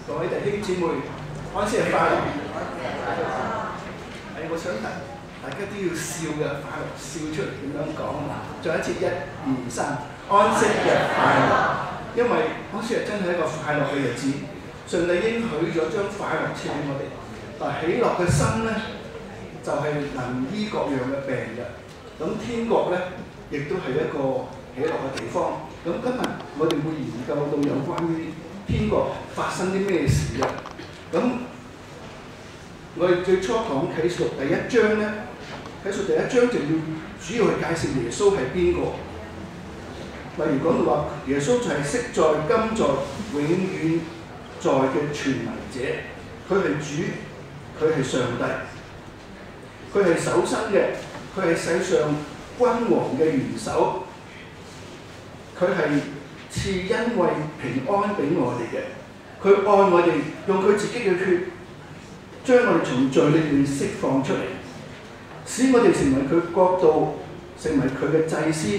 各位弟兄姊妹，安息日快樂！我想大家都要笑嘅，快樂笑出嚟點樣講啊？再一次1、2、3，安息日快樂！因為安息日真係一個快樂嘅日子，上帝應許咗將快樂賜俾我哋。但喜樂嘅心咧，就係能醫各樣嘅病嘅。咁天國咧，亦都係一個喜樂嘅地方。咁今日我哋會研究到有關於天國發生啲咩事嘅。咁我哋最初講啟示錄第1章咧，啟示錄第1章就要主要去介紹耶穌係邊個。例如講到話，耶穌就係昔在、今在、永遠在嘅全能者，佢係主，佢係上帝，佢係首生嘅，佢係世上君王嘅元首，佢係賜恩惠平安俾我哋嘅，佢愛我哋，用佢自己嘅血將我哋從罪裏面釋放出嚟，使我哋成為佢國度，成為佢嘅祭司，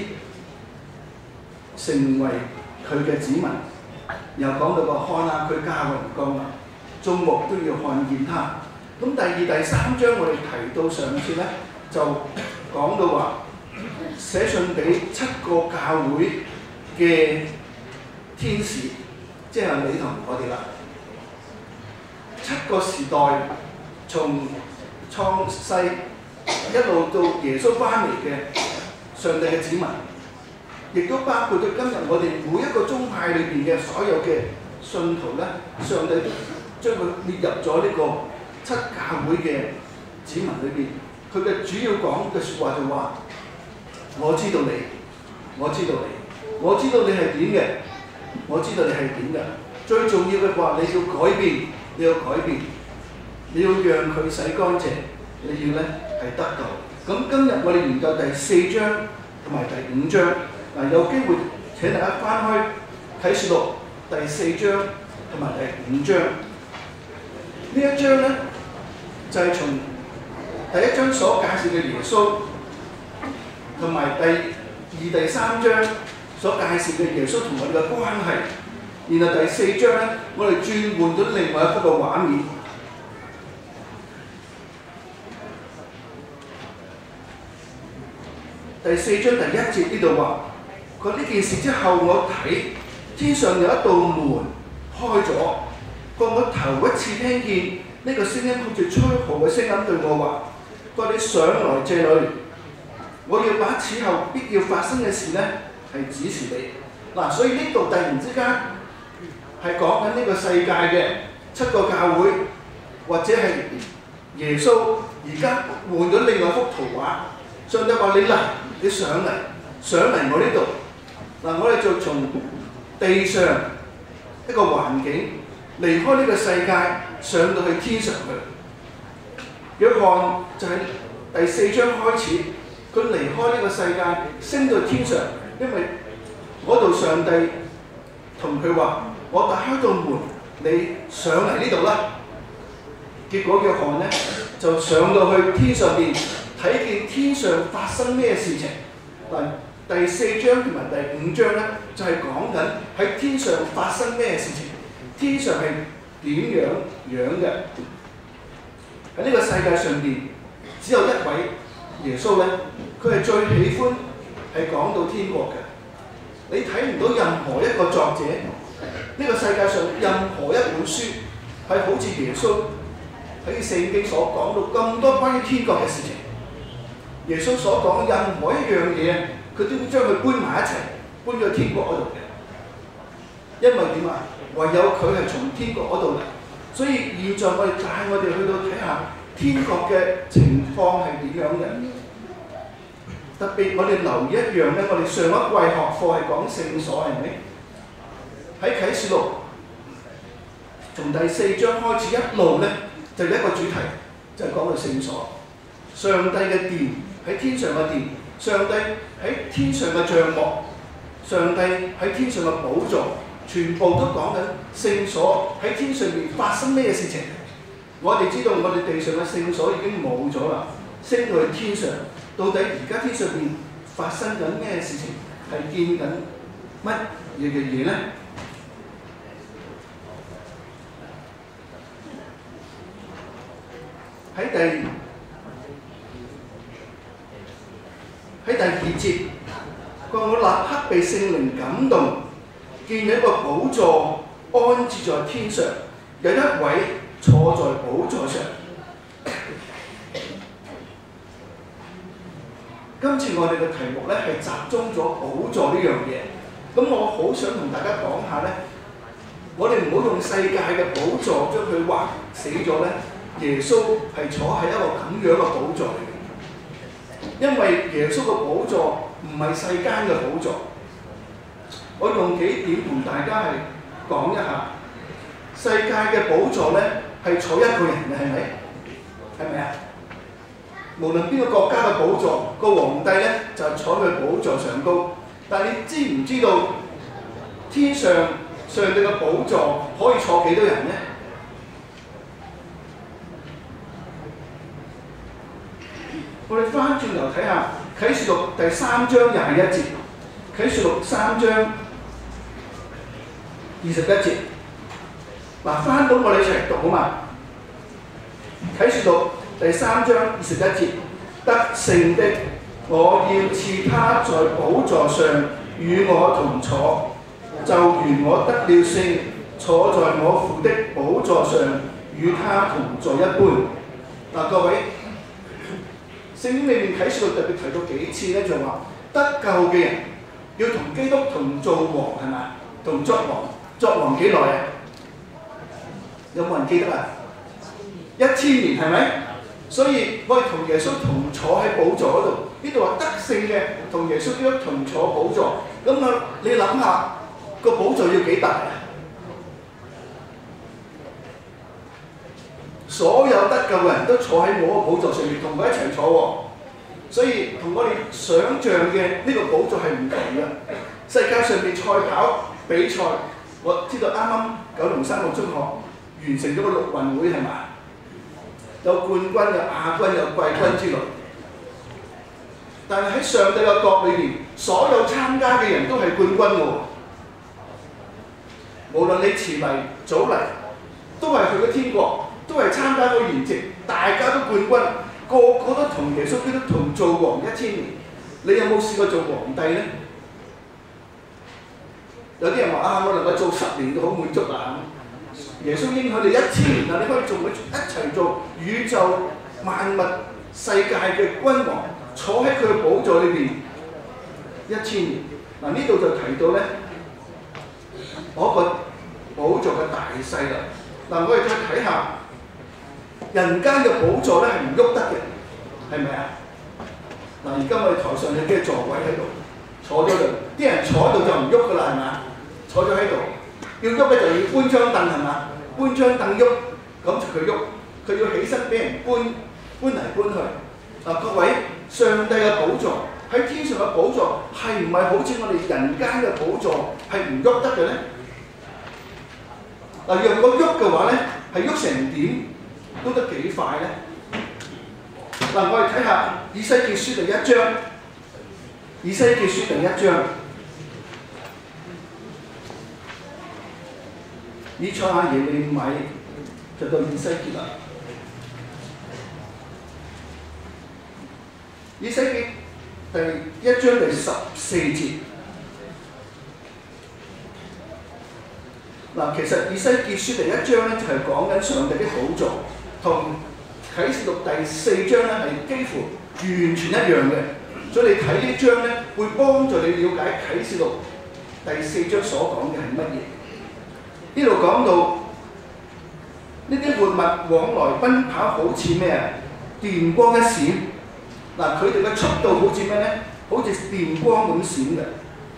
成為佢嘅子民。又講到個看啊，佢加榮光啊，眾目都要看見他。咁第2、第3章我哋提到上次咧，就講到話寫信俾7個教會嘅天使，即係你同我哋啦。7個時代，從創世一路到耶穌翻嚟嘅上帝嘅子民，亦都包括到今日我哋每一個宗派裏邊嘅所有嘅信徒咧，上帝將佢列入咗呢個7教會嘅子民裏邊。佢嘅主要講嘅説話就話：我知道你，我知道你，我知道你係點嘅，我知道你係點嘅。最重要嘅話，你要改變，你要改變，你要讓佢洗乾淨，你要咧係得到。咁今日我哋研究第4章同埋第5章。嗱，有機會請大家翻開啟示錄第4章同埋第5章。呢一章咧就係從第1章所介紹嘅耶穌，同埋第2、第3章所介紹嘅耶穌同我哋嘅關係。然後第4章咧，我哋轉換咗另外一幅嘅畫面。第4章第1節呢度話：佢呢件事之後，我睇天上有一道門開咗，我頭一次聽見呢個聲音好似吹號嘅聲音對我話：佢話你上來這裏，我要把此後必要發生嘅事呢係指示你。嗱，所以呢度突然之間係講緊呢個世界嘅7個教會，或者係耶穌而家換咗另外一幅圖畫。上帝話：你嚟，你上嚟我呢度。嗱，我哋就從地上一個環境離開呢個世界，上到去天上去。約翰就喺第4章開始，佢離開呢個世界，升到天上，因為嗰度上帝同佢話：我打開道門，你上嚟呢度啦。結果約翰呢就上到去天上邊，睇見天上發生咩事情。嗱，第4章同埋第5章咧，就係講緊喺天上發生咩事情，天上係點樣嘅。喺呢個世界上邊，只有一位耶穌咧，佢係最喜歡係講到天國嘅。你睇唔到任何一個作者，呢個世界上任何一本書係好似耶穌喺聖經所講到咁多關於天國嘅事情。耶穌所講任何一樣嘢，佢都會將佢搬埋一齊，搬咗天國嗰度嘅。因為點啊？唯有佢係從天國嗰度嚟，所以現在我哋帶我哋去到睇下天國嘅情況係點樣嘅。特別我哋留意一樣咧，我哋上一季學課係講聖所，係咪？喺啟示錄從第4章開始一路咧，就有一個主題，就係講到聖所，上帝嘅殿。喺天上嘅殿，上帝喺天上嘅帳幕，上帝喺天上嘅寶座，全部都講緊聖所喺天上面發生咩事情。我哋知道我哋地上嘅聖所已經冇咗啦，升到去天上，到底而家天上面發生緊咩事情？係見緊乜嘢嘅嘢咧？ 喺第2節，佢話我立刻被聖靈感動，見有一個寶座安置在天上，有一位坐在寶座上。今次我哋嘅題目咧係集中咗寶座呢樣嘢，咁我好想同大家講下咧，我哋唔好用世界嘅寶座將佢劃死咗咧。耶穌係坐喺一個咁樣嘅寶座嚟嘅，因為耶穌嘅寶座唔係世間嘅寶座。我用幾點同大家係講一下，世界嘅寶座咧係坐一個人嘅，係咪？係咪啊？無論邊個國家嘅寶座，個皇帝咧就坐喺寶座上高。但係你知唔知道天上上帝嘅寶座可以坐幾多人咧？我哋翻轉頭睇下啟示錄第3章21節，啟示錄3章21節。嗱，翻到我哋一齊讀好嘛？啟示錄第3章21節，得勝的，我要賜他在寶座上與我同坐，就如我得了勝，坐在我父的寶座上與他同坐一般。嗱，各位。聖經裏面啟示錄特別提到幾次咧，就話得救嘅人要同基督同做王，係咪？同作王，作王幾耐啊？有冇人記得啊？1000年係咪？所以我哋同耶穌同坐喺寶座嗰度。呢度話得勝嘅同耶穌基督同坐寶座。咁啊，你諗下個寶座要幾大啊？所有得救嘅人都坐喺我個寶座上面，同佢一齊坐喎。所以同我哋想像嘅呢個寶座係唔同嘅。世界上面賽跑比賽，我知道啱啱九龍三個中學完成咗個陸運會係嘛？有冠軍、有亞軍、有季軍之類。但係喺上帝嘅國裏邊，所有參加嘅人都係冠軍喎。無論你遲嚟早嚟，都係去咗天國。都係參加個筵席，大家都冠軍，個個都同耶穌基督同做王1000年。你有冇試過做皇帝咧？有啲人話啊，我能夠做10年都好滿足啦。耶穌應許你1000年啊，你可以同佢一齊做宇宙萬物世界嘅君王，坐喺佢嘅寶座裏邊1000年。嗱，呢度就提到咧嗰個寶座嘅大細啦。嗱，我哋再睇下。人間嘅寶座咧係唔喐得嘅，係咪啊？嗱，而家我哋台上有啲座位喺度，坐咗度，啲人坐喺度就唔喐噶啦，係咪啊？坐咗喺度，要喐咧就要搬張凳係嘛？搬張凳喐，咁就佢喐，佢要起身俾人搬嚟搬去。嗱，各位，上帝嘅寶座喺天上嘅寶座係唔係好似我哋人間嘅寶座係唔喐得嘅咧？嗱，若果喐嘅話咧，係喐成點？都得幾快咧？嗱，我哋睇下以西結書第1章，以西結書第1章，以賽亞、耶利米就到以西結啦。以西結第1章第14節。嗱，其實以西結書第1章咧就係講緊上帝的寶座。同啟示錄第4章咧係幾乎完全一樣嘅，所以你睇呢章咧會幫助你了解啟示錄第4章所講嘅係乜嘢。呢度講到呢啲活物往來奔跑好似咩啊？電光一閃。嗱，佢哋嘅速度好似咩咧？好似電光咁閃嘅。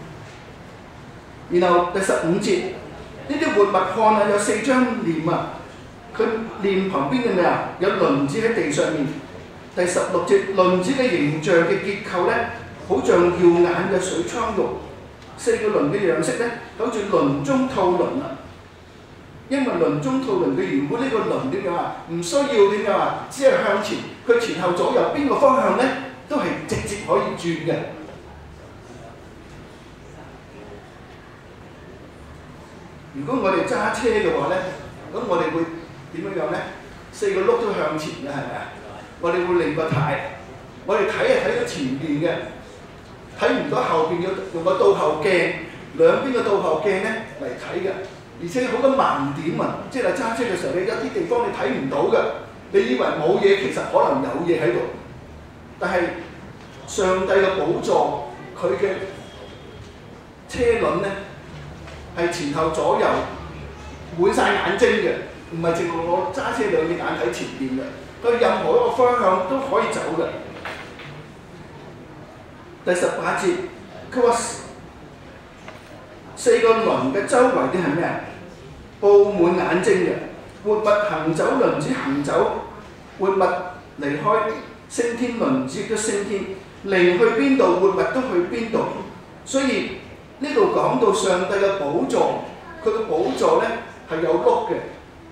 然後第15節，呢啲活物看啊有4張臉啊。佢臉旁邊嘅咩啊？有輪子喺地上面。第16節，輪子嘅形象嘅結構咧，好像耀眼嘅水蒼玉。4個輪嘅樣式咧，好似輪中套輪啊。因為輪中套輪嘅原本呢個輪點樣啊？唔需要點樣啊？只係向前，佢前後左右邊個方向咧，都係直接可以轉嘅。如果我哋揸車嘅話咧，咁我哋會點樣咧？ 4個轆都向前嘅，係咪啊？我哋會擰個軚，我哋睇係睇到前邊嘅，睇唔到後邊，要用個倒後鏡，兩邊嘅倒後鏡咧嚟睇嘅。而且好多盲點啊，即係揸車嘅時候，你有啲地方你睇唔到嘅，你以為冇嘢，其實可能有嘢喺度。但係上帝嘅寶座，佢嘅車輪咧係前後左右滿晒眼睛嘅，唔係淨係我揸車兩隻眼睇前邊嘅，佢任何一個方向都可以走嘅。第18節，佢話4個輪嘅周圍啲係咩啊？佈滿眼睛嘅活物行走，輪子行走，活物離開升天，輪子亦都升天，離去邊度，活物都去邊度。所以呢度講到上帝嘅寶座，佢嘅寶座咧係有轆嘅，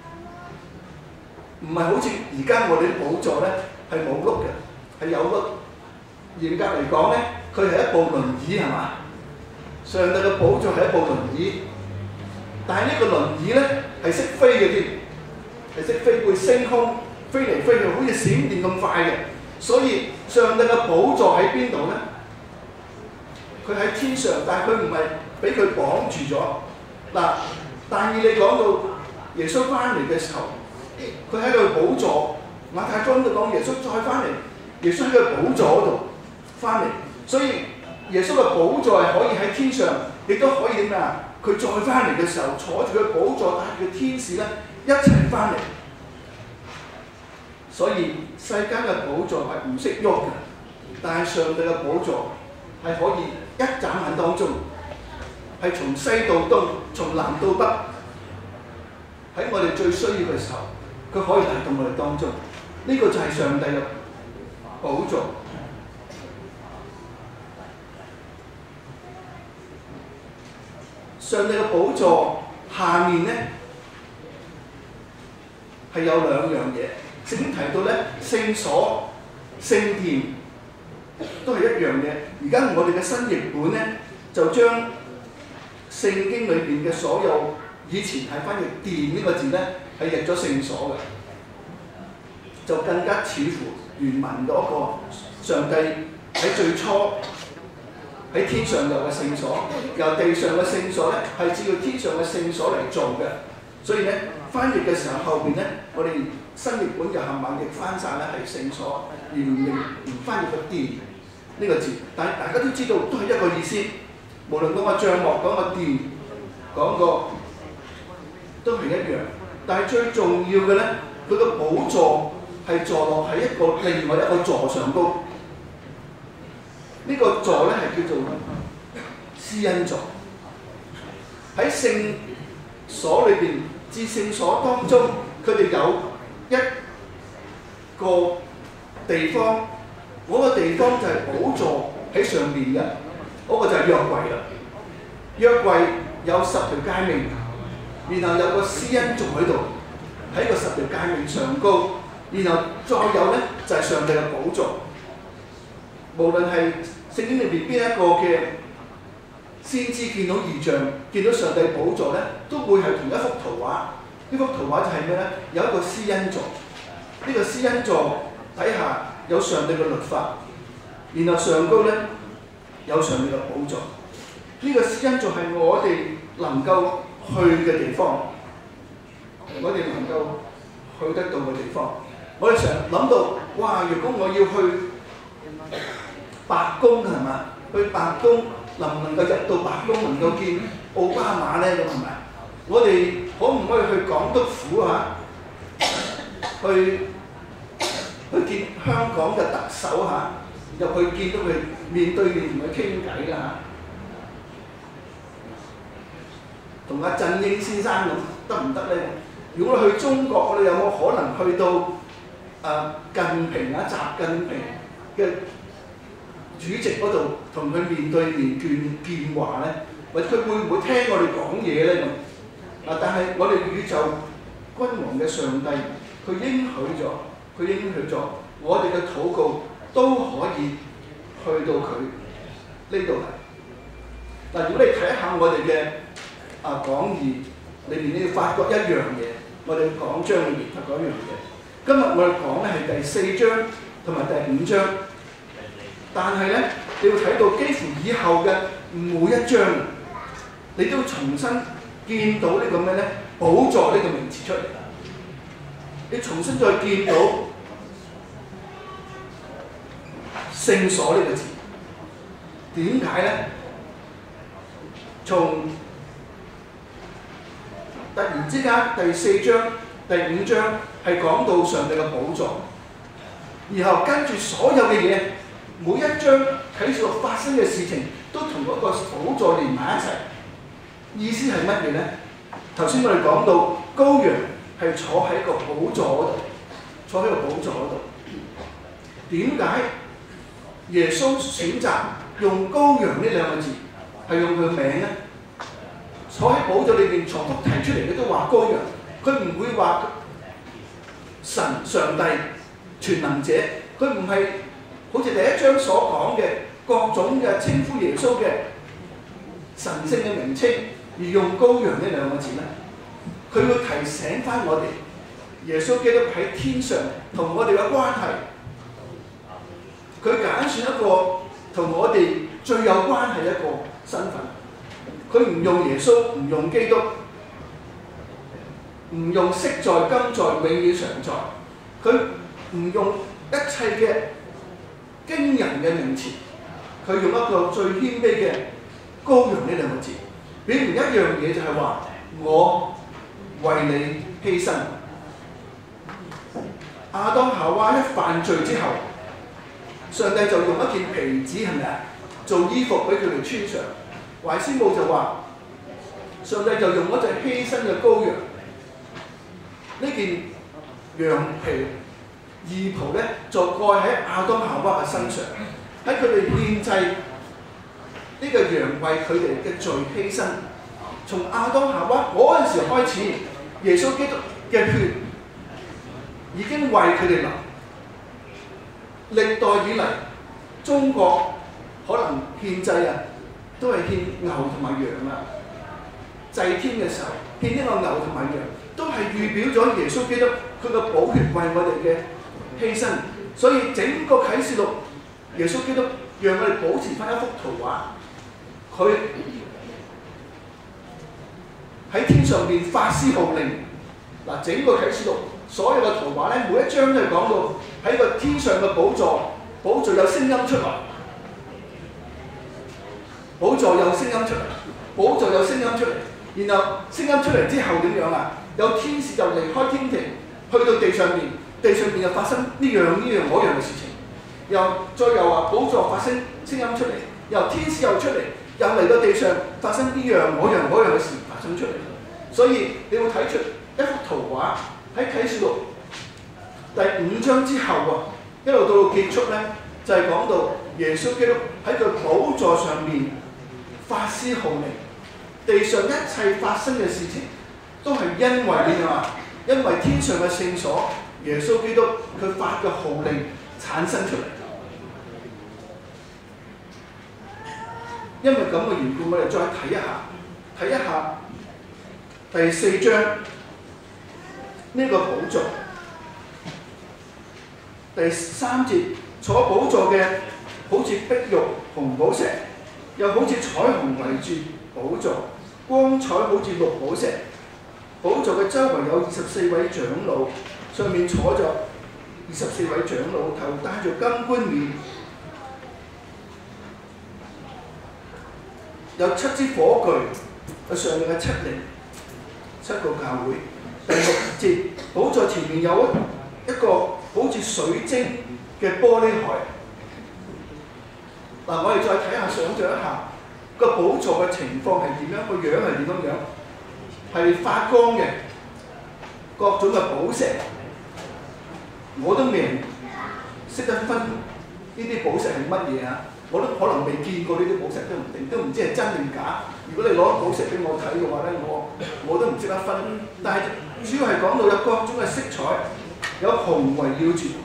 唔係好似而家我哋啲寶座咧係冇轆嘅，係有轆。嚴格嚟講咧，佢係一部輪椅係嘛？上帝嘅寶座係一部輪椅，但係呢個輪椅咧係識飛嘅添，係識飛，會升空飛嚟飛去，好似閃電咁快嘅。所以上帝嘅寶座喺邊度咧？佢喺天上，但係佢唔係俾佢綁住咗。嗱，但以理講到耶穌翻嚟嘅時候，佢喺佢寶座，馬太福音都講耶穌再翻嚟，耶穌喺佢寶座嗰度翻嚟，所以耶穌嘅寶座係可以喺天上，亦都可以點啊？佢再翻嚟嘅時候，坐住佢寶座，帶住天使咧一齊翻嚟。所以世間嘅寶座係唔識喐嘅，但係上帝嘅寶座係可以一眨眼當中，係從西到東，從南到北，喺我哋最需要嘅時候，佢可以嚟到我哋當中。呢個就係上帝嘅寶座。上帝嘅寶座下面咧係有2樣嘢。聖經提到咧，聖所、聖殿都係一樣嘅。而家我哋嘅新譯本咧，就將聖經裏邊嘅所有以前係翻譯殿呢個字咧，係譯咗聖所嘅，就更加似乎原文嗰個上帝喺最初喺天上有嘅聖所，由地上嘅聖所咧係照天上嘅聖所嚟做嘅。所以咧翻譯嘅時候後邊咧，我哋新譯本就冚唪唥譯翻晒咧係聖所，而唔翻譯個殿呢個字。但係大家都知道都係一個意思，無論講個帳幕、講個殿、講個都係一樣。但係最重要嘅咧，佢個寶座係坐落喺另外一個座上高。呢個座咧係叫做施恩座。喺聖所裏邊，至聖所當中，佢哋有一個地方，嗰個地方就係寶座喺上面嘅，嗰個就係約櫃啦。約櫃有10條誡命，然後有個施恩座喺度，喺個10條誡命上高，然後再有咧就係上帝嘅寶座。無論係聖經裏邊邊一個嘅先知見到異象，見到上帝寶座咧，都會係同一幅圖畫。呢幅圖畫就係咩咧？有一個施恩座，呢個施恩座底下有上帝嘅律法，然後上高咧有上帝嘅寶座。呢個施恩座係我哋能夠去嘅地方，我哋能夠去得到嘅地方。我哋成日諗到，哇！如果我要去白宮係嘛？去白宮能唔能夠入到白宮，能夠見奧巴馬咧？咁係咪？我哋可唔可以去港督府嚇？去見香港嘅特首嚇？入去見到佢面對面同佢傾偈啦嚇？同阿振英先生咁得唔得咧？如果我去中國，我哋有冇可能去到近平啊、習近平嘅主席嗰度同佢面對面見話咧？或者佢會唔會聽我哋講嘢咧咁？但係我哋宇宙君王嘅上帝，佢應許咗，我哋嘅禱告都可以去到佢呢度嚟。嗱，如果你睇下我哋嘅講義裏邊，你要發覺一樣嘢，我哋講章裏邊發覺一樣嘢， 今日我哋講咧係第4章同埋第5章，但係咧你要睇到幾乎以後嘅每一章，你都重新見到呢個咩咧？寶座呢個名詞出嚟，你重新再見到聖所呢個字，點解咧？從突然之間第4章、第5章係講到上帝嘅寶座，然後跟住所有嘅嘢，每一章啟示錄發生嘅事情都同嗰個寶座連埋一齊。意思係乜嘢咧？頭先我哋講到羔羊係坐喺個寶座嗰度，坐喺個寶座嗰度。點解耶穌選擇用羔羊呢兩個字係用佢嘅名咧？坐喺寶座裏邊重複提出嚟嘅都話羔羊，佢唔會話神上帝全能者，佢唔係好似第一章所講嘅各種嘅稱呼耶穌嘅神聖嘅名稱，而用羔羊呢兩個字咧，佢會提醒翻我哋耶穌基督喺天上同我哋嘅關係，佢揀選一個同我哋最有關係嘅一個身份。佢唔用耶穌，唔用基督，唔用昔在、今在、永遠常在。佢唔用一切嘅驚人嘅名詞，佢用一個最謙卑嘅羔羊呢兩個字，表明一樣嘢就係話我為你犧牲。亞當夏娃一犯罪之後，上帝就用一件皮子係咪啊，做衣服俾佢哋穿上。懷師母就話：上帝就用一隻犧牲嘅羔羊，呢件羊皮義袍咧，就蓋喺亞當夏娃嘅身上，喺佢哋獻祭呢個羊為佢哋嘅罪犧牲。從亞當夏娃嗰陣時開始，耶穌基督嘅血已經為佢哋流。歷代以嚟，中國可能獻祭啊，都係獻牛同埋羊啊。祭天嘅時候，獻呢個牛同埋羊，都係預表咗耶穌基督佢嘅寶血為我哋嘅犧牲。所以整個啟示錄，耶穌基督讓我哋保持翻一幅圖畫，佢喺天上邊發施號令。嗱，整個啟示錄所有嘅圖畫咧，每一張都係講到喺個天上嘅寶座，寶座有聲音出嚟，寶座有聲音出嚟，寶座有聲音出嚟。然後聲音出嚟之後點樣啊？有天使就離開天庭，去到地上面，地上面又發生呢樣嗰樣嘅事情。又話寶座發生聲音出嚟，由天使又出嚟，又嚟到地上發生呢樣嗰樣嘅事發生出嚟。所以你會睇出一幅圖畫喺啟示錄第5章之後啊，一路到結束咧，就係講到耶穌基督喺佢寶座上面發施號令。地上一切發生嘅事情，都係因為點樣啊？因為天上嘅聖所，耶穌基督佢發嘅號令產生出嚟。因為咁嘅緣故，我哋再睇一下第4章呢個寶座。第3節，坐寶座嘅好似碧玉紅寶石，又好似彩虹圍住寶座。光彩好似綠寶石，寶座嘅周圍有24位長老，上面坐着24位長老，頭戴着金冠冕，有7支火炬，上面嘅7靈，7個教會。第6節，寶座前面有一個好似水晶嘅玻璃海。嗱，我哋再睇下，想像一下。個寶座嘅情況係點樣？個樣係點樣？係發光嘅，各種嘅寶石，我都未識得分呢啲寶石係乜嘢啊！我都可能未見過呢啲寶石，都唔定，都唔知係真定假。如果你攞寶石俾我睇嘅話咧，我都唔識得分。但係主要係講到有各種嘅色彩，有紅圍繞住。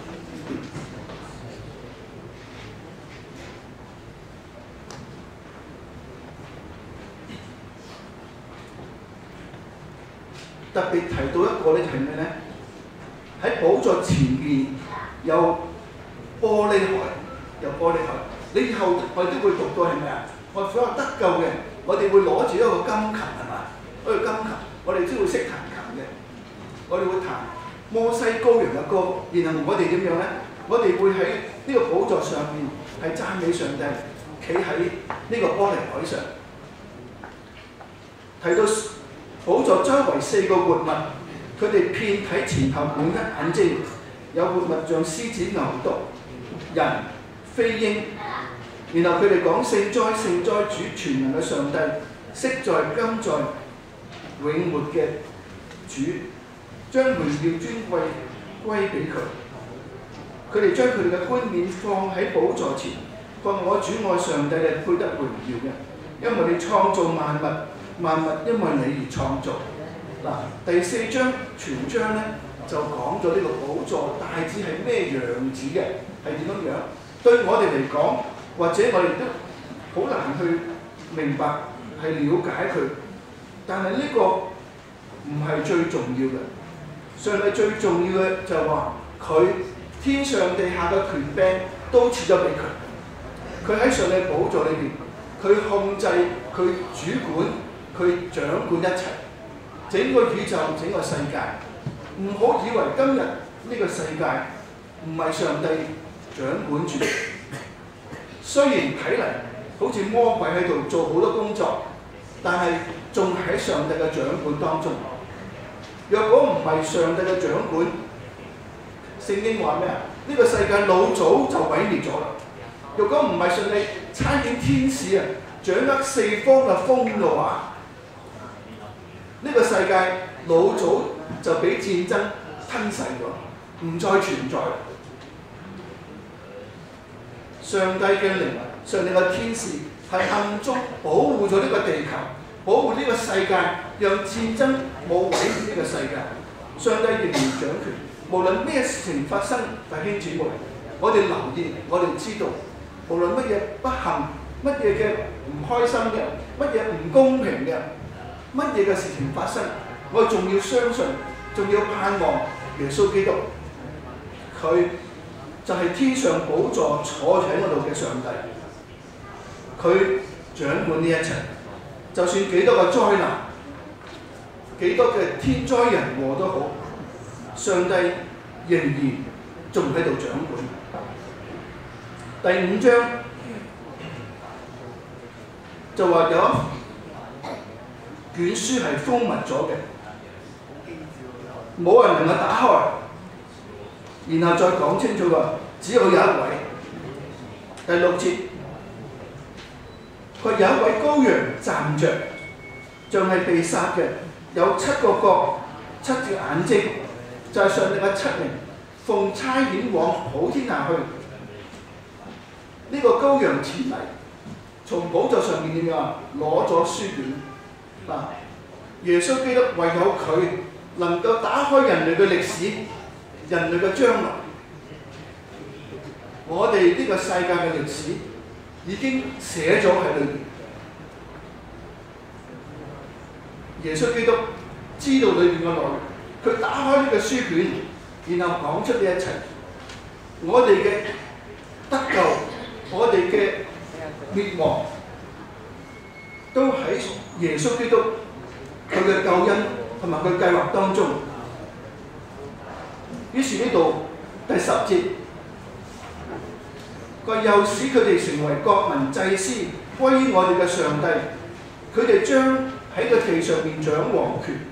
特別提到一個咧係咩咧？ 喺寶座前面有玻璃海，有玻璃海。你以後我哋都會讀到係咩啊？我哋所有得救嘅，我哋會攞住一個金琴係嘛？一個金琴，我哋先會識彈琴嘅。我哋會彈摩西羔羊嘅歌，然後我哋點樣咧？我哋會喺呢個寶座上面係讚美上帝，企喺呢個玻璃海上。提到寶座周圍4個活物，佢哋遍體前後滿一眼睛，有活物像獅子、牛犢、人、飛鷹。然後佢哋講聖哉聖哉主全能嘅上帝，昔在今在永活嘅主，將榮耀尊貴歸俾佢。佢哋將佢哋嘅冠冕放喺寶座前，講我主愛上帝係配得榮耀嘅，因為你創造萬物，萬物因為你而創造。嗱，第4章全章咧就講咗呢個寶座大致係咩樣子嘅，係點樣樣。對我哋嚟講，或者我哋都好難去明白係了解佢，但係呢個唔係最重要嘅。上帝最重要嘅就係話佢天上地下嘅權柄都賜咗俾佢。佢喺上帝寶座裏邊，佢控制、佢主管、佢掌管一切，整個宇宙、整個世界。唔好以為今日呢個世界唔係上帝掌管住。雖然睇嚟好似魔鬼喺度做好多工作，但係仲喺上帝嘅掌管當中。若果唔係上帝嘅掌管，聖經話咩啊？呢個世界老早就毀滅咗啦。若果唔係上帝差遣天使啊，掌握4方嘅風嘅話，呢個世界老早就俾戰爭吞噬咗，唔再存在。上帝嘅靈，上帝嘅天使係暗中保護咗呢個地球，保護呢個世界，讓戰爭冇毀滅呢個世界。上帝仍然掌權，無論咩事情發生，弟兄姊妹，我哋留意，我哋知道，無論乜嘢不幸，乜嘢嘅唔開心嘅，乜嘢唔公平嘅，乜嘢嘅事情發生，我哋仲要相信，仲要盼望耶穌基督，佢就係天上寶座坐喺嗰度嘅上帝，佢掌管呢一切。就算幾多個災難，幾多嘅天災人禍都好，上帝仍然仲喺度掌管。第5章就話有卷書係封密咗嘅，冇人能夠打開。然後再講清楚話，只有一位。第6節，佢有一位羔羊站着，像係被殺嘅，有7個角、7隻眼睛，就係上帝嘅7靈，奉差遣往普天下去。呢個羔羊前嚟，從寶座上面點樣攞咗書卷。嗱，耶穌基督唯有佢能夠打開人類嘅歷史。人類嘅將來，我哋呢個世界嘅歷史已經寫咗喺裏面。耶穌基督知道裏面嘅內容，佢打開呢個書卷，然後講出呢一切。我哋嘅得救，我哋嘅滅亡，都喺耶穌基督佢嘅救恩同埋佢計劃當中。於是呢度第10節，佢又使佢哋成為國民祭司，歸於我哋嘅上帝。佢哋將喺個地上面掌王權。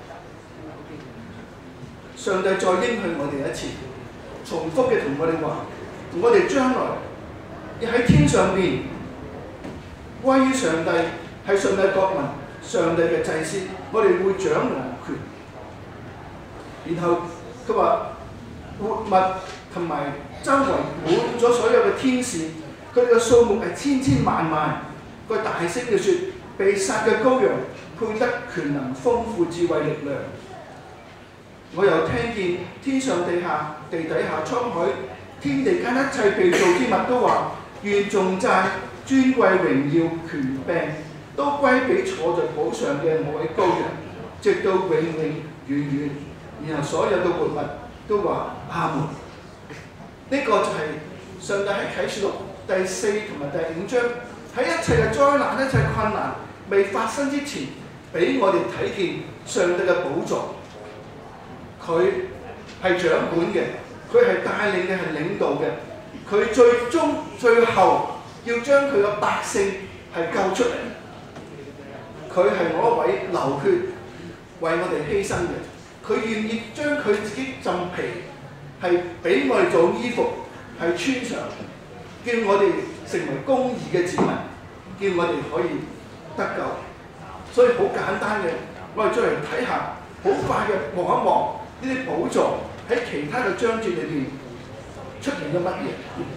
上帝再應許我哋一次，重複嘅同我哋話：我哋將來要喺天上邊歸於上帝，係上帝國民、上帝嘅祭司，我哋會掌王權。然後佢話活物同埋周圍滿咗所有嘅天使，佢哋嘅數目係千千萬萬。佢大聲嘅説：被殺嘅羔羊配得權能、豐富、智慧、力量。我又聽見天上地下、地底下、滄海、天地間一切被造之物都話：願頌讚、尊貴、榮耀、權柄都歸俾坐在寶上嘅我位羔羊，直到永永遠遠。然後所有嘅活物都話阿門。呢個就係上帝喺啟示錄第4同埋第5章喺一切嘅災難、一切困難未發生之前，俾我哋睇見上帝嘅寶座。佢係掌管嘅，佢係帶領嘅，係領導嘅。佢最後要將佢嘅百姓係救出嚟。佢係嗰一位流血為我哋犧牲嘅。佢願意將佢自己浸皮係俾我哋做衣服，係穿上，叫我哋成為公義嘅子民，叫我哋可以得救。所以好簡單嘅，我哋再嚟睇下，好快嘅望一望呢啲寶座喺其他嘅章節裏邊出現咗乜嘢？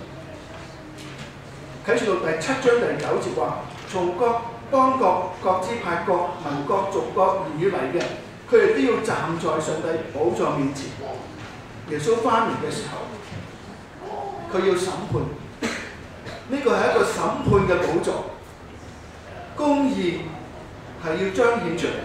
啟示錄第7章第9節話：從各邦國、各支派、各民、各族、各言語嚟嘅，佢哋都要站在上帝寶座面前。耶穌翻嚟嘅時候，佢要審判，呢個係一個審判嘅寶座，公義係要彰顯出嚟。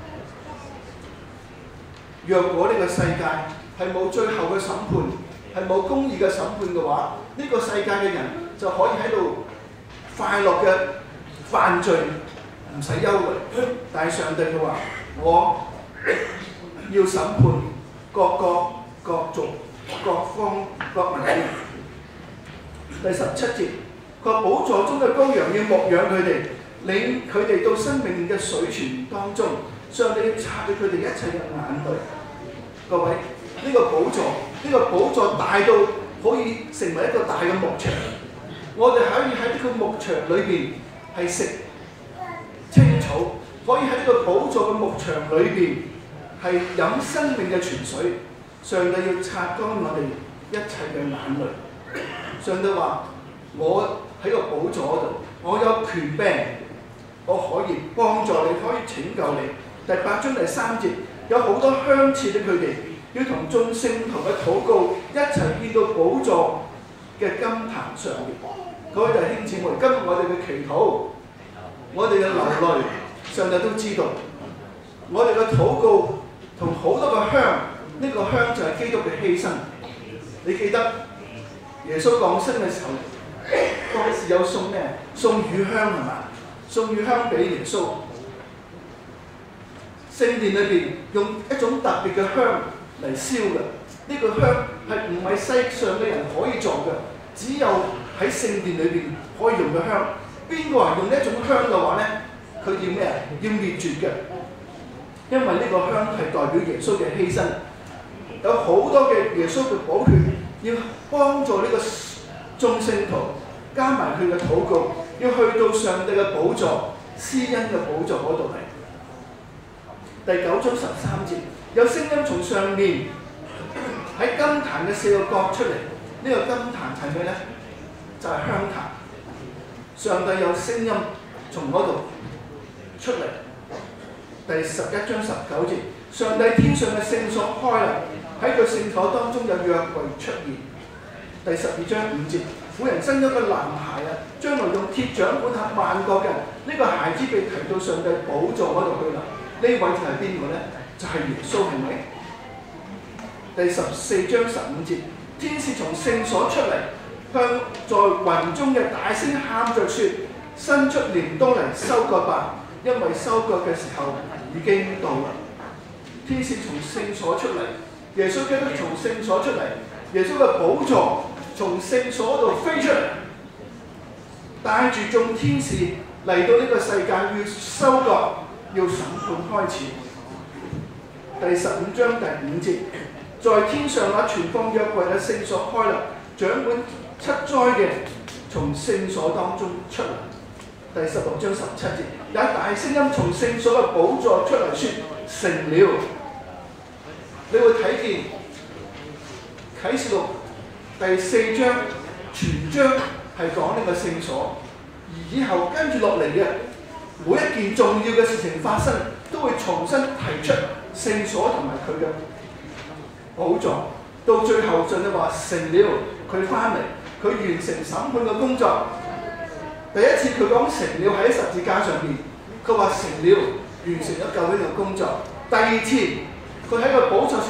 若果呢個世界係冇最後嘅審判，係冇公義嘅審判嘅話，呢個世界嘅人就可以喺度快樂嘅犯罪，唔使憂慮。但係上帝佢話：我要審判各國、各族、各方、各民嘅人。第17節，個寶座中嘅羔羊要牧養佢哋，領佢哋到生命嘅水泉當中。上帝要擦去佢哋一切嘅眼淚。各位，呢個寶座大到可以成為一個大嘅牧場。我哋可以喺呢個牧場裏邊係食青草，可以喺呢個寶座嘅牧場裏邊係飲生命嘅泉水。上帝要擦乾我哋一切嘅眼淚。上帝話：我喺個寶座度，我有權柄，我可以幫助你，可以拯救你。第8章第3節，有好多香賜俾佢哋，要同眾聖徒嘅禱告一齊見到寶座嘅金壇上面。各位弟兄姊妹，今日我哋嘅祈禱，我哋嘅流淚，上帝都知道。我哋嘅禱告同好多個香，呢個香就係基督嘅犧牲。你記得耶穌降生嘅時候，當時有送咩？送乳香係嘛？送乳香俾耶穌。聖殿裏邊用一種特別嘅香嚟燒嘅，呢個香係唔係世上嘅人可以做嘅，只有喺聖殿裏邊可以用嘅香。邊個人用呢一種香嘅話咧，佢要咩啊？要滅絕嘅，因為呢個香係代表耶穌嘅犧牲。有好多嘅耶穌嘅寶血要幫助呢個眾聖徒，加埋佢嘅禱告，要去到上帝嘅寶座、施恩嘅寶座嗰度嚟。第9章13節，有聲音從上面喺金壇嘅4個角出嚟。呢個金壇係咩咧？就係香壇。上帝有聲音從嗰度出嚟。第11章19節，上帝天上嘅聖所開啦，喺佢聖所當中有約櫃出現。第12章5節，婦人生咗個男孩啊，將來用鐵掌管轄萬國嘅人。呢個孩子被提到上帝寶座嗰度去啦。呢位就係邊個咧？就係耶穌，係咪？第14章15節，天使從聖所出嚟，向在雲中嘅大聲喊着說：伸出鐮刀嚟收割吧，因為收割嘅時候已經到啦。天使從聖所出嚟，耶穌基督從聖所出嚟，耶穌嘅寶座從聖所度飛出嚟，帶住眾天使嚟到呢個世界，要收割，要審判開始。第15章第5節，在天上那存放約櫃嘅聖所開啦，掌管7災嘅從聖所當中出嚟。第16章17節，有大聲音從聖所嘅寶座出嚟說：成了。你會睇見啟示錄第4章全章係講呢個聖所，而以後跟住落嚟嘅每一件重要嘅事情發生，都會重新提出聖所同埋佢嘅寶座。到最後上帝話成了，佢翻嚟，佢完成審判嘅工作。第一次佢講成了喺十字架上面，佢話成了，完成咗救恩嘅工作。第二次佢喺個寶座上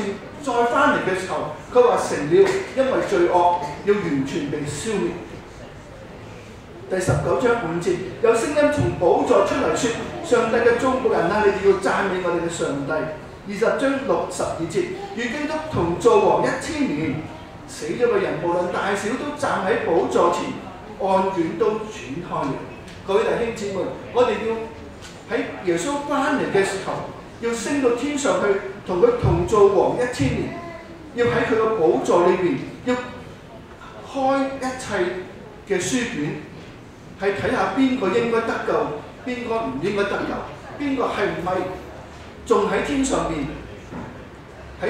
再翻嚟嘅時候，佢話成了，因為罪惡要完全被消滅。第19章5節，有聲音從寶座出嚟說：上帝嘅中保人啊，你哋要讚美我哋嘅上帝。20章62節，與基督同做王1000年，死咗嘅人無論大小都站喺寶座前，案卷都轉開了。各位弟兄姊妹，我哋要喺耶穌翻嚟嘅時候，要升到天上去，同佢同做王1000年，要喺佢個寶座裏邊，要開一切嘅書卷，係睇下邊個應該得救，邊個唔應該得救，邊個係唔係仲喺天上邊，喺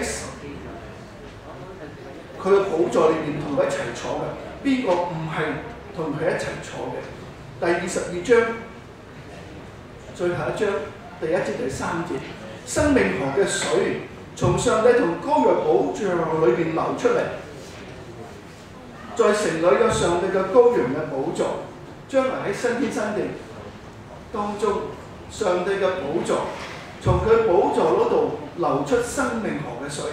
佢個寶座裏邊同佢一齊坐嘅，邊個唔係同佢一齊坐嘅。第22章最後一章第1節第3節，生命河嘅水從上帝同羔羊寶座裏邊流出嚟，在城裏有上帝嘅羔羊嘅寶座，將來喺新天新地當中，上帝嘅寶座從佢寶座嗰度流出生命河嘅水。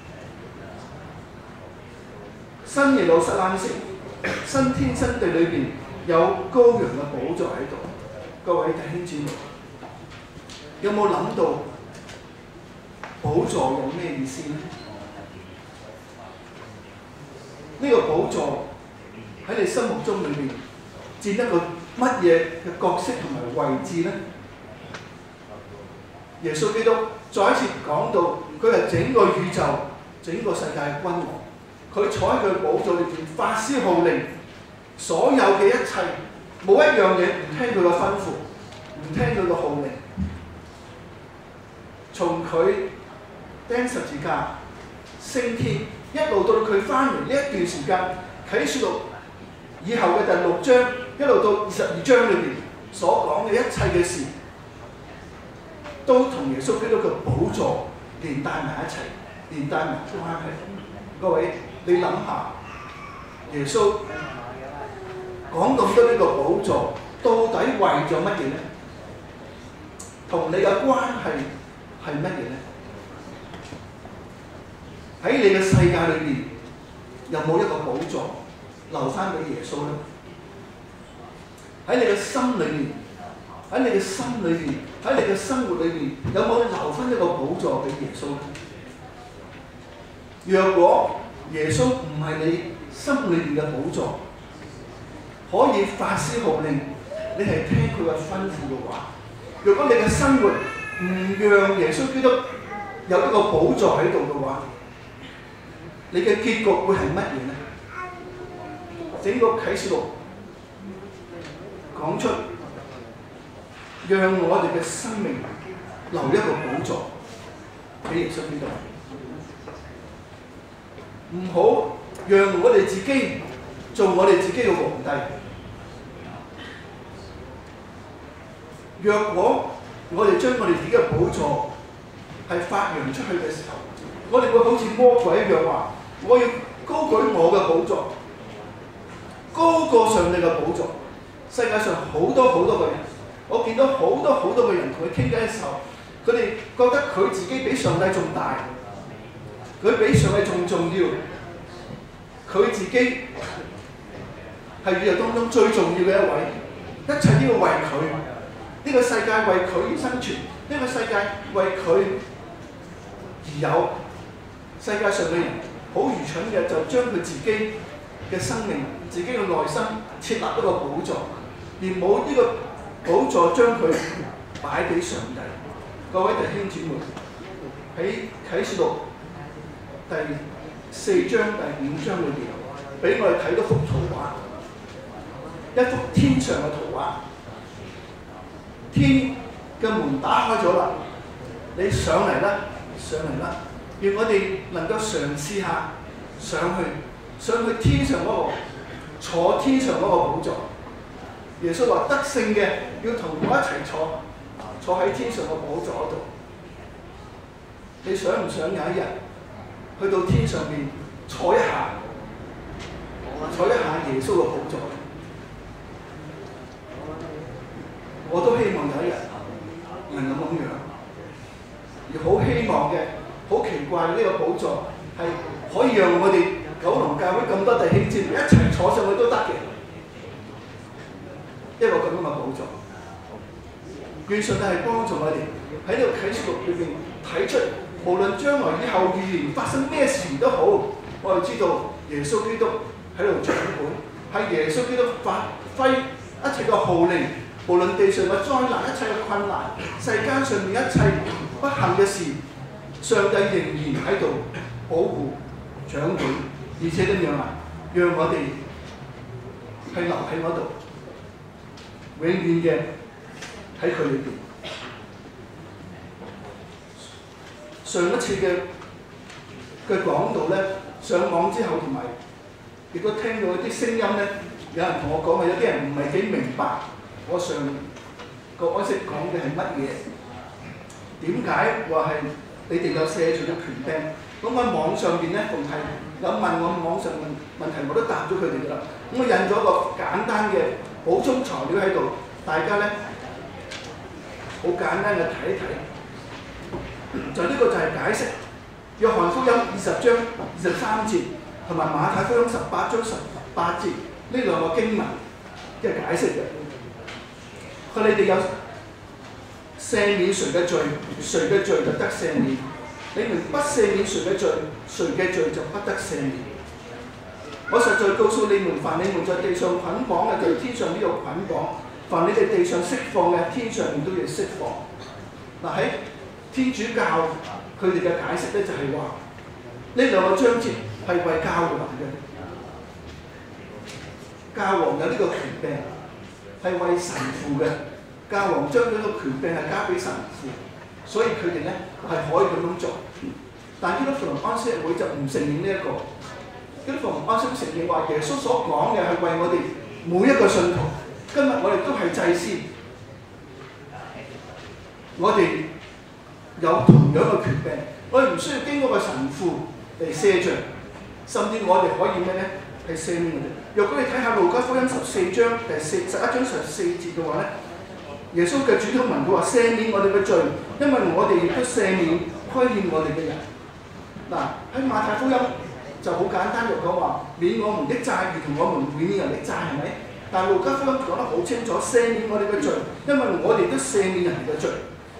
新耶路撒冷城、新天新地裏邊有羔羊嘅寶座喺度。各位弟兄姊妹，有冇諗到寶座有咩意思呢？呢個寶座喺你心目中裏面佔一個乜嘢嘅角色同埋位置呢？耶穌基督再一次講到，佢係整個宇宙、整個世界嘅君王，佢坐喺佢寶座裏邊發施號令，所有嘅一切冇一樣嘢唔聽佢嘅吩咐，唔聽佢嘅號令。從佢釘十字架升天，一路到佢翻嚟呢一段時間，啟示錄以後嘅第6章，一路到22章裏邊所講嘅一切嘅事，都同耶穌基督嘅寶座連帶埋一齊，連帶埋關係。各位，你諗下，耶穌講咁多呢個寶座，到底為咗乜嘢呢？同你嘅關係係乜嘢呢？喺你嘅世界裏邊，有冇一個寶座留翻俾耶穌呢？喺你嘅心裏面，喺你嘅心裏面，喺你嘅生活裏面，有冇留翻一個寶座俾耶穌呢？若果耶穌唔係你心裏面嘅寶座，可以發施號令，你係聽佢嘅吩咐嘅話，若果你嘅生活唔讓耶穌基督有一個寶座喺度嘅話，你嘅結局會係乜嘢呢？整個啟示錄講出，讓我哋嘅生命留一個寶座俾耶穌基督，唔好讓我哋自己做我哋自己嘅皇帝。若果我哋將我哋自己嘅寶座係發揚出去嘅時候，我哋會好似魔鬼一樣話：我要高舉我嘅寶座，高過上帝嘅寶座。世界上好多好多個人，我見到好多好多個人同佢傾偈嘅時候，佢哋覺得佢自己比上帝仲大，佢比上帝仲重要，佢自己係宇宙當中最重要嘅一位，一切都要為佢，呢個世界為佢而生存，呢個世界為佢而有。世界上嘅人好愚蠢嘅，就將佢自己嘅生命、自己嘅內心設立一個寶座，而冇呢個寶座將佢擺俾上帝。各位弟兄姊妹，喺啟示錄第4章第5章裏邊，俾我哋睇到幅圖畫，一幅天上嘅圖畫。天嘅門打開咗啦，你上嚟啦，上嚟啦！願我哋能夠嘗試下上去天上嗰個，坐天上嗰個寶座。耶穌話：得勝嘅要同我一齊坐喺天上個寶座嗰度。你想唔想有一日去到天上面坐一下耶穌個寶座？我都希望有一日能夠咁樣，而好希望嘅好奇怪呢個寶座係可以讓我哋九龍教會咁多弟兄姊妹一齊坐上去都得嘅，一個咁樣嘅寶座。願上帝係幫助我哋喺呢個啟示錄裏邊睇出，無論將來以後預言發生咩事都好，我哋知道耶穌基督喺度掌管，係耶穌基督發揮一切嘅號令，無論地上嘅災難、一切嘅困難、世間上面一切不幸嘅事，上帝仍然喺度保護、掌管，而且點樣啊？讓我哋係留喺嗰度，永遠嘅喺佢裏邊。上一次嘅講道咧，上網之後同埋亦都聽到一啲聲音咧，有人同我講話，有啲人唔係幾明白我上個安息講嘅係乜嘢？點解話係你哋有赦罪嘅權柄？咁喺網上邊咧，逢係有問我網上問題，我都答咗佢哋㗎啦。咁我印咗一個簡單嘅補充材料喺度，大家咧好簡單嘅睇一睇。就呢個就係解釋約翰福音20章23節同埋馬太福音18章18節呢兩個經文嘅解釋嘅。佢你哋有赦免誰嘅罪，誰嘅罪就得赦免；你們不赦免誰嘅罪，誰嘅罪就不得赦免。我實在告訴你們，凡你們在地上捆綁嘅，就天上都要捆綁；凡你哋地上釋放嘅，天上面都要釋放。嗱，喺天主教佢哋嘅解釋咧，就係話呢兩個章節係為教皇嘅，教皇有呢個權柄係為神父嘅，教皇將呢個權柄係交俾神父，所以佢哋咧係可以咁樣做。但基督復臨安息日會就唔承認呢一個，基督復臨安息日承認話耶穌所講嘅係為我哋每一個信徒，今日我哋都係祭司，我哋有同樣嘅權柄，我哋唔需要經過個神父嚟赦罪，甚至我哋可以咩咧？係赦免我哋。若果你睇下路加福音14章11章14節嘅話咧，耶穌嘅主禱文佢話赦免我哋嘅罪，因為我哋亦都赦免虧欠我哋嘅人。嗱，喺馬太福音就好簡單就講話免我們的債，如同我們免人的債，係咪？但係路加福音講得好清楚，赦免我哋嘅罪，因為我哋都赦免人哋嘅罪。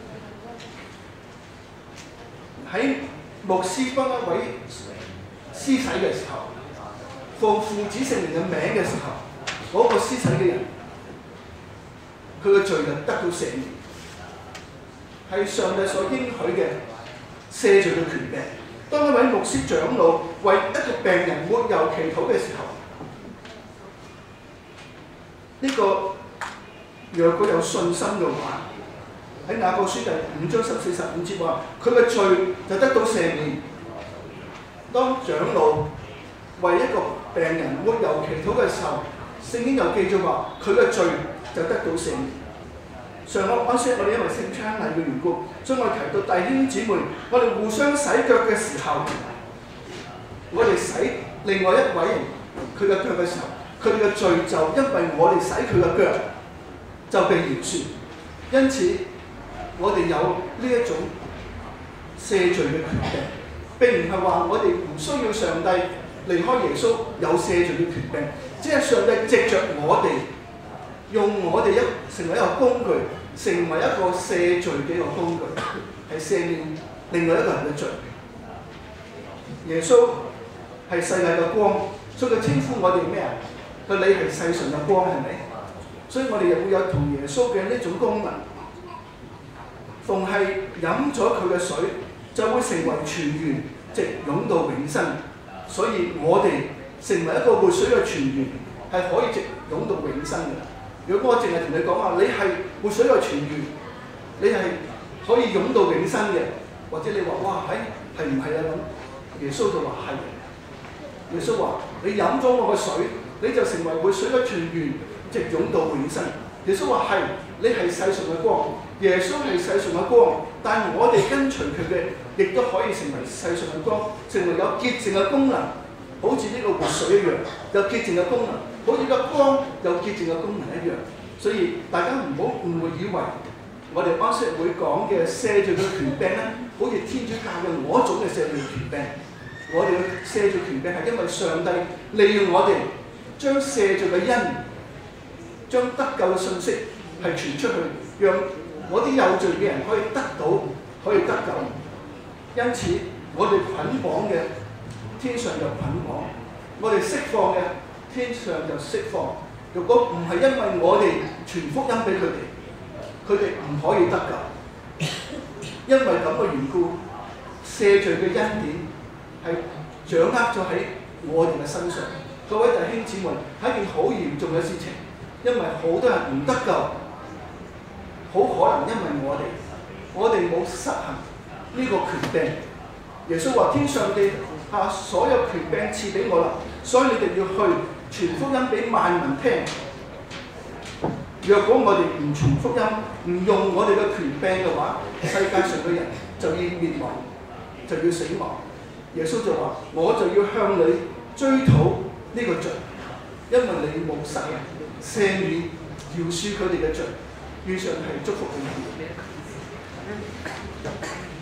喺牧師幫一位施洗嘅時候，奉父子聖靈嘅名嘅時候，嗰個施洗嘅人，佢嘅罪就得到赦免，係上帝所應許嘅赦罪嘅權柄。當一位牧師長老為一個病人抹油祈禱嘅時候，呢個若果有信心嘅話，喺雅各書第5章14、15節話，佢嘅罪就得到赦免。當長老為一個病人抹油祈禱嘅時候，聖經又記住話，佢嘅罪就得到赦免。上個安息我哋因為聖餐禮嘅緣故，所以我哋提到弟兄姊妹，我哋互相洗腳嘅時候，我哋洗另外一位人佢嘅腳嘅時候，佢哋嘅罪就因為我哋洗佢嘅腳就被饒恕。因此我哋有呢一種赦罪嘅權柄，並唔係話我哋唔需要上帝離開耶穌有赦罪嘅權柄，即係上帝藉着我哋，用我哋成為一個工具，成為一個赦罪嘅一個工具，係赦免另外一個人嘅罪。耶穌係世界嘅光，所以佢稱呼我哋咩啊？佢你係世上嘅光，係咪？所以我哋又會有同耶穌嘅呢種功能。逢係飲咗佢嘅水，就會成為泉源，直湧到永生。所以我哋成為一個活水嘅泉源，係可以直湧到永生嘅。如果我淨係同你講話，你係活水嘅泉源，你係可以湧到永生嘅，或者你話哇係唔係啊咁？耶穌就話係。耶穌話：你飲咗我嘅水，你就成為活水嘅泉源，直湧到永生。耶穌話係，你係世上嘅光。耶穌係世上嘅光，但我哋跟隨佢嘅，亦都可以成為世上嘅光，成為有潔淨嘅功能，好似呢個活水一樣，有潔淨嘅功能，好似個光有潔淨嘅功能一樣。所以大家唔好誤會以為我哋安息會講嘅赦罪嘅權柄咧， 好似天主教嘅嗰種嘅赦罪權柄。我哋嘅赦罪權柄係因為上帝利用我哋將赦罪嘅恩、將得救嘅信息係傳出去，讓嗰啲有罪嘅人可以得到，可以得救。因此，我哋捆綁嘅天上就捆綁，我哋釋放嘅天上就釋放。如果唔係因為我哋傳福音俾佢哋，佢哋唔可以得救。因為咁嘅緣故，赦罪嘅恩典係掌握咗喺我哋嘅身上。各位弟兄姊妹，係一件好嚴重嘅事情，因為好多人唔得救，好可能因為我哋冇實行呢個權柄。耶穌話：天上地下所有權柄賜俾我啦，所以你哋要去傳福音俾萬民聽。若果我哋唔傳福音，唔用我哋嘅權柄嘅話，世界上嘅人就要滅亡，就要死亡。耶穌就話：我就要向你追討呢個罪，因為你冇實行赦免饒恕佢哋嘅罪。以上係祝福你哋。